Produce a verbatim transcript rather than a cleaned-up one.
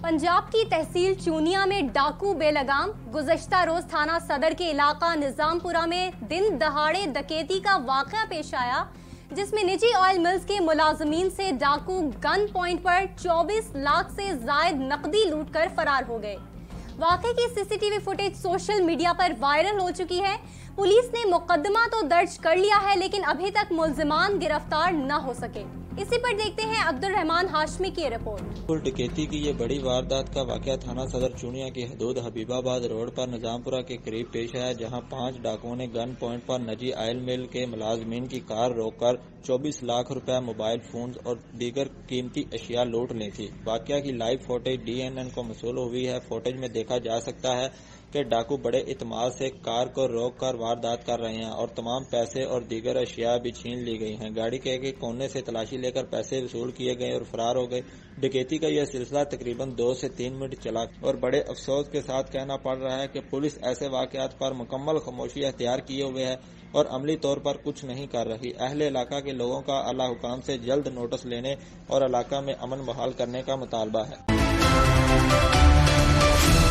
पंजाब की तहसील चूनिया में डाकू बेलगाम। गुज़श्ता रोज थाना सदर के इलाका निजामपुरा में दिन दहाड़े डकैती का वाक़या पेश आया, जिसमें निजी ऑयल मिल्स के मुलाजमीन से डाकू गन पॉइंट पर चौबीस लाख से जायद नकदी लूटकर फरार हो गए। वाक़े की सीसीटीवी फुटेज सोशल मीडिया पर वायरल हो चुकी है। पुलिस ने मुकदमा तो दर्ज कर लिया है, लेकिन अभी तक मुल्जिमान गिरफ्तार न हो सके। इसी पर देखते हैं अब्दुल रहमान हाशमी की रिपोर्ट। डकैती की ये बड़ी वारदात का वाकया थाना सदर चूनिया की हदूद हबीबाबाद रोड पर निजामपुरा के करीब पेश आया, जहां पांच डाकुओं ने गन पॉइंट पर निजी ऑयल मिल के मुलाजमीन की कार रोककर चौबीस लाख रुपए, मोबाइल फोन और दीगर कीमती अशिया लूट ली थी। वाकया की live footage D N N को मौसूल हुई है। फुटेज में देखा जा सकता है कि डाकू बड़े इत्मीनान से कार को रोक कर वारदात कर रहे हैं और तमाम पैसे और दीगर अशिया भी छीन ली गई हैं। गाड़ी के एक कोने से तलाशी लेकर पैसे वसूल किए गए और फरार हो गए। डकैती का यह सिलसिला तकरीबन दो से तीन मिनट चला और बड़े अफसोस के साथ कहना पड़ रहा है कि पुलिस ऐसे वाकयात पर मुकम्मल खामोशी अख्तियार किए हुए है और अमली तौर पर कुछ नहीं कर रही। अहले इलाका के लोगों का अल्लाह हुकाम से जल्द नोटिस लेने और इलाका में अमन बहाल करने का मुतालबा है।